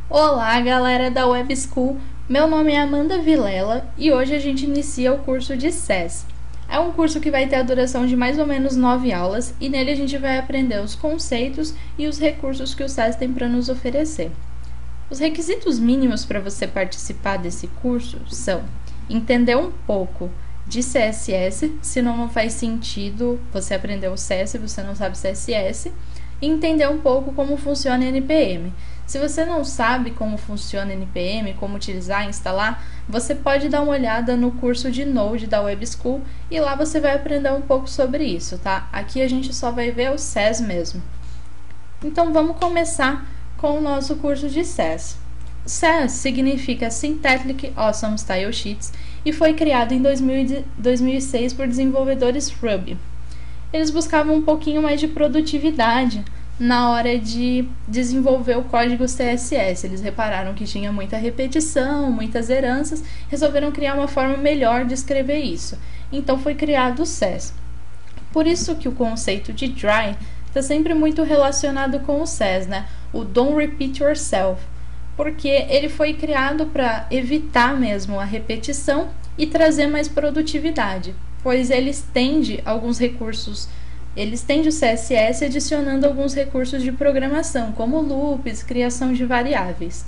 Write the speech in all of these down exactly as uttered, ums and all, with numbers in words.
Olá, galera da Web School. Meu nome é Amanda Vilela e hoje a gente inicia o curso de C E S. É um curso que vai ter a duração de mais ou menos nove aulas e nele a gente vai aprender os conceitos e os recursos que o C E S tem para nos oferecer. Os requisitos mínimos para você participar desse curso são entender um pouco de C S S, senão não faz sentido você aprender o C E S se você não sabe C S S, e entender um pouco como funciona N P M. Se você não sabe como funciona N P M, como utilizar e instalar, você pode dar uma olhada no curso de Node da Web School e lá você vai aprender um pouco sobre isso, tá? Aqui a gente só vai ver o C E S mesmo. Então vamos começar com o nosso curso de C E S. C E S significa Syntactic Awesome Style Sheets e foi criado em dois mil e seis por desenvolvedores Ruby. Eles buscavam um pouquinho mais de produtividade na hora de desenvolver o código C S S. Eles repararam que tinha muita repetição, muitas heranças, resolveram criar uma forma melhor de escrever isso. Então foi criado o C E S. Por isso que o conceito de dry está sempre muito relacionado com o C E S, né? O Don't Repeat Yourself, porque ele foi criado para evitar mesmo a repetição e trazer mais produtividade, pois ele estende alguns recursos, ele estende o C S S adicionando alguns recursos de programação, como loops, criação de variáveis.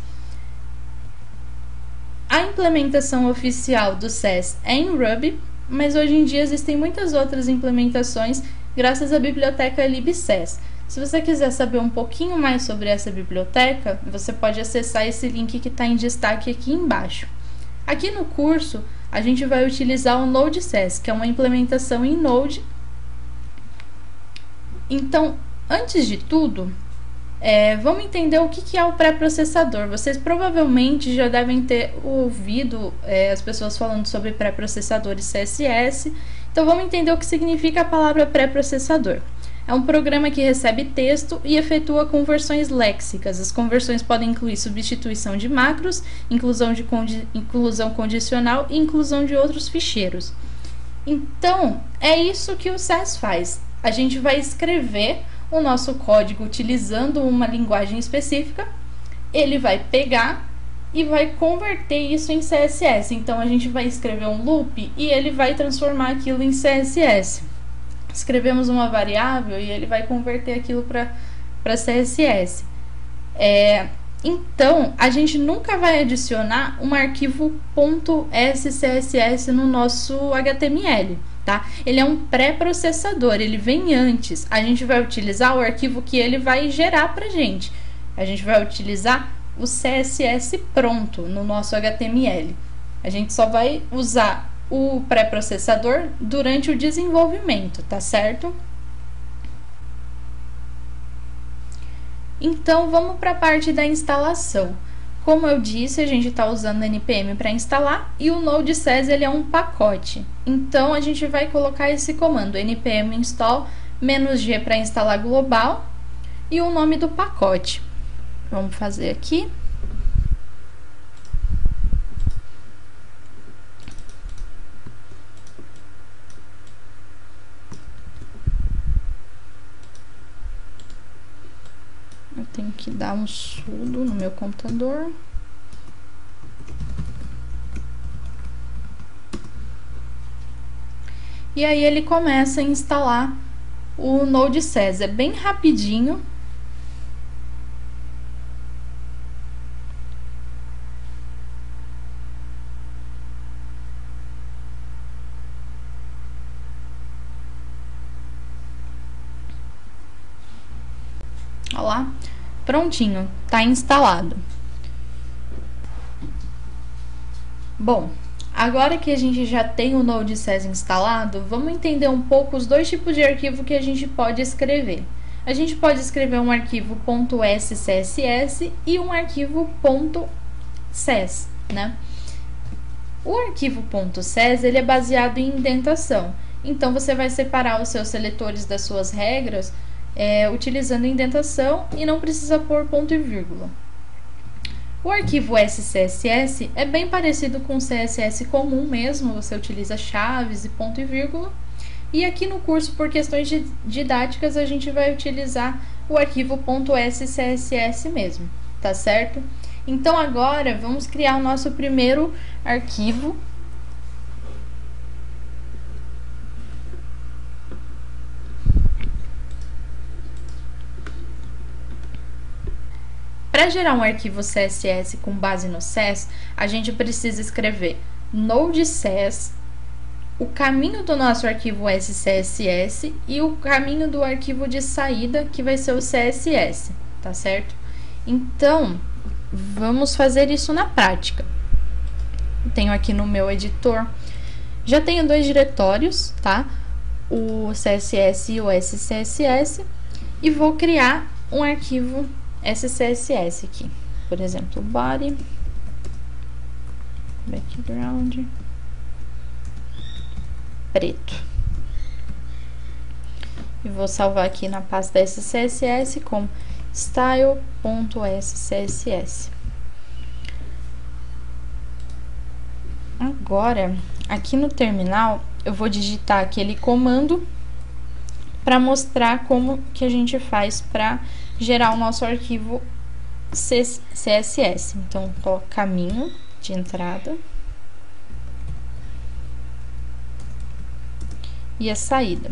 A implementação oficial do C E S é em Ruby, mas hoje em dia existem muitas outras implementações graças à biblioteca libcs. Se você quiser saber um pouquinho mais sobre essa biblioteca, você pode acessar esse link que está em destaque aqui embaixo. Aqui no curso, a gente vai utilizar o Node.js, que é uma implementação em Node. Então, antes de tudo, é, vamos entender o que, que é o pré-processador. Vocês provavelmente já devem ter ouvido é, as pessoas falando sobre pré-processadores C S S. Então, vamos entender o que significa a palavra pré-processador. É um programa que recebe texto e efetua conversões léxicas. As conversões podem incluir substituição de macros, inclusão, de condi inclusão condicional e inclusão de outros ficheiros. Então, é isso que o C E S faz. A gente vai escrever o nosso código utilizando uma linguagem específica, ele vai pegar e vai converter isso em C S S. Então, a gente vai escrever um loop e ele vai transformar aquilo em C S S. Escrevemos uma variável e ele vai converter aquilo para C S S. É, então, a gente nunca vai adicionar um arquivo .scss no nosso H T M L, tá? Ele é um pré-processador, ele vem antes. A gente vai utilizar o arquivo que ele vai gerar para a gente. A gente vai utilizar o C S S pronto no nosso H T M L. A gente só vai usar o pré-processador durante o desenvolvimento, tá certo? Então, vamos para a parte da instalação. Como eu disse, a gente está usando N P M para instalar e o Node.js ele é um pacote. Então, a gente vai colocar esse comando npm install "-g" para instalar global e o nome do pacote. Vamos fazer aqui. Eu tenho que dar um sudo no meu computador. E aí ele começa a instalar o Node.js. É bem rapidinho. Olha lá, prontinho, tá instalado. Bom, agora que a gente já tem o Node.js instalado, vamos entender um pouco os dois tipos de arquivo que a gente pode escrever. A gente pode escrever um arquivo .scss e um arquivo .ces, né? O arquivo .ces ele é baseado em indentação. Então você vai separar os seus seletores das suas regras É, utilizando indentação e não precisa pôr ponto e vírgula. O arquivo S C S S é bem parecido com o C S S comum mesmo, você utiliza chaves e ponto e vírgula. E aqui no curso, por questões didáticas, a gente vai utilizar o arquivo .scss mesmo, tá certo? Então agora vamos criar o nosso primeiro arquivo. Para gerar um arquivo C S S com base no S E S, a gente precisa escrever node C E S, o caminho do nosso arquivo S C S S e o caminho do arquivo de saída, que vai ser o C S S, tá certo? Então, vamos fazer isso na prática. Eu tenho aqui no meu editor, já tenho dois diretórios, tá? O C S S e o S C S S, e vou criar um arquivo S C S S aqui, por exemplo, body, background, preto. E vou salvar aqui na pasta S C S S com style.scss. Agora, aqui no terminal, eu vou digitar aquele comando para mostrar como que a gente faz para gerar o nosso arquivo C S S. Então, coloco caminho de entrada e a saída.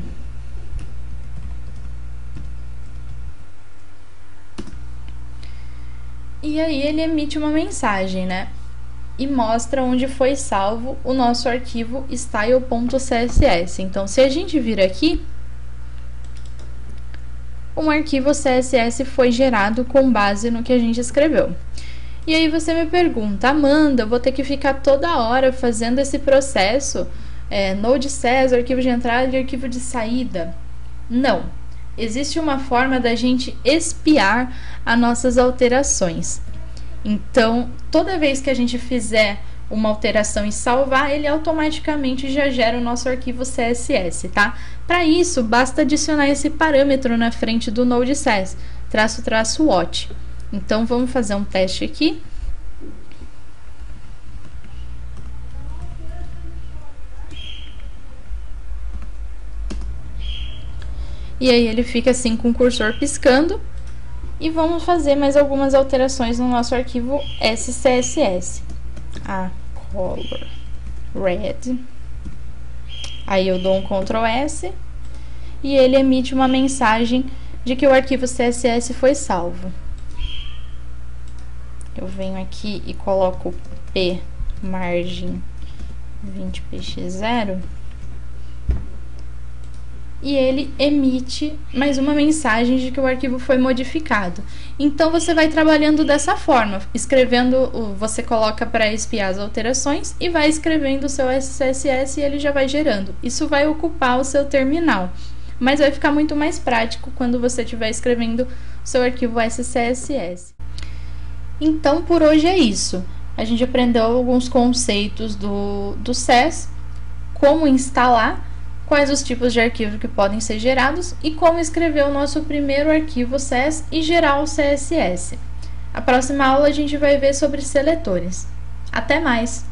E aí ele emite uma mensagem, né? E mostra onde foi salvo o nosso arquivo style.css. Então, se a gente vir aqui, um arquivo C S S foi gerado com base no que a gente escreveu. E aí você me pergunta, Amanda, eu vou ter que ficar toda hora fazendo esse processo, é, node C E S, arquivo de entrada e arquivo de saída? Não. Existe uma forma da gente espiar as nossas alterações. Então, toda vez que a gente fizer uma alteração e salvar, ele automaticamente já gera o nosso arquivo C S S, tá? Para isso, basta adicionar esse parâmetro na frente do node C E S, traço, traço, watch. Então, vamos fazer um teste aqui. E aí ele fica assim com o cursor piscando. E vamos fazer mais algumas alterações no nosso arquivo S C S S. A color red. Aí eu dou um control S e ele emite uma mensagem de que o arquivo C S S foi salvo. Eu venho aqui e coloco P margem vinte p x zero e ele emite mais uma mensagem de que o arquivo foi modificado. Então você vai trabalhando dessa forma, escrevendo, você coloca para espiar as alterações e vai escrevendo o seu S C S S e ele já vai gerando. Isso vai ocupar o seu terminal, mas vai ficar muito mais prático quando você estiver escrevendo o seu arquivo S C S S. Então por hoje é isso. A gente aprendeu alguns conceitos do, do C E S, como instalar, quais os tipos de arquivo que podem ser gerados e como escrever o nosso primeiro arquivo C E S e gerar o C S S. A próxima aula a gente vai ver sobre seletores. Até mais!